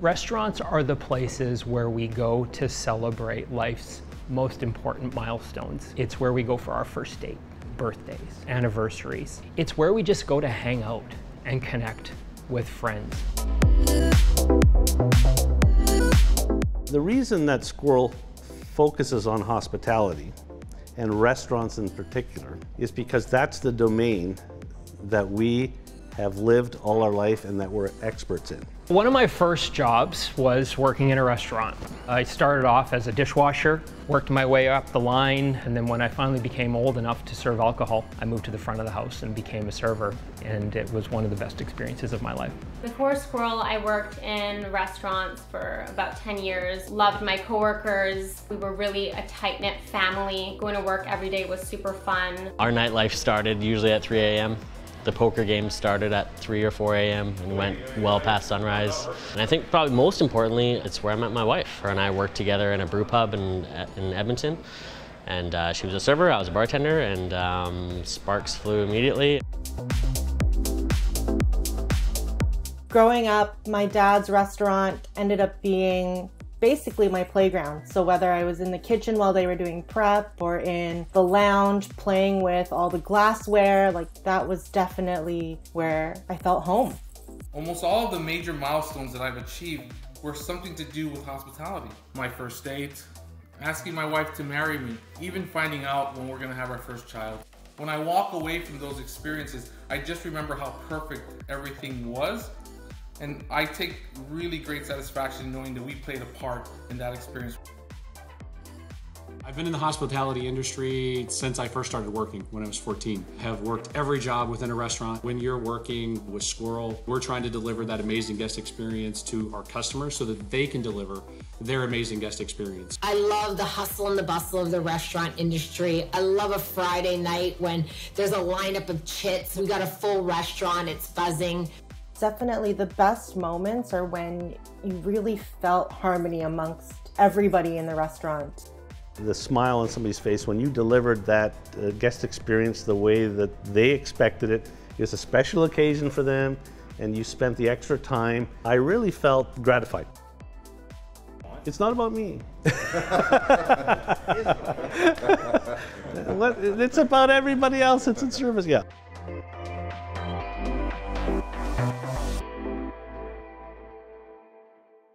Restaurants are the places where we go to celebrate life's most important milestones. It's where we go for our first date, birthdays, anniversaries. It's where we just go to hang out and connect with friends. The reason that Squirrel focuses on hospitality, and restaurants in particular, is because that's the domain that we have lived all our life and that we're experts in. One of my first jobs was working in a restaurant. I started off as a dishwasher, worked my way up the line, and then when I finally became old enough to serve alcohol, I moved to the front of the house and became a server, and it was one of the best experiences of my life. Before Squirrel, I worked in restaurants for about 10 years. Loved my coworkers. We were really a tight-knit family. Going to work every day was super fun. Our nightlife started usually at 3 a.m. The poker game started at 3 or 4 a.m. and went well past sunrise. And I think probably most importantly, it's where I met my wife. Her and I worked together in a brew pub in Edmonton. And she was a server, I was a bartender, and sparks flew immediately. Growing up, my dad's restaurant ended up being basically my playground. So whether I was in the kitchen while they were doing prep or in the lounge playing with all the glassware, like that was definitely where I felt home. Almost all of the major milestones that I've achieved were something to do with hospitality. My first date, asking my wife to marry me, even finding out when we're gonna have our first child. When I walk away from those experiences, I just remember how perfect everything was. And I take really great satisfaction knowing that we played a part in that experience. I've been in the hospitality industry since I first started working when I was 14. I have worked every job within a restaurant. When you're working with Squirrel, we're trying to deliver that amazing guest experience to our customers so that they can deliver their amazing guest experience. I love the hustle and the bustle of the restaurant industry. I love a Friday night when there's a lineup of chits. We got a full restaurant, it's buzzing. Definitely the best moments are when you really felt harmony amongst everybody in the restaurant. The smile on somebody's face when you delivered that guest experience the way that they expected it. It was a special occasion for them and you spent the extra time. I really felt gratified. It's not about me. It's about everybody else that's in service, yeah.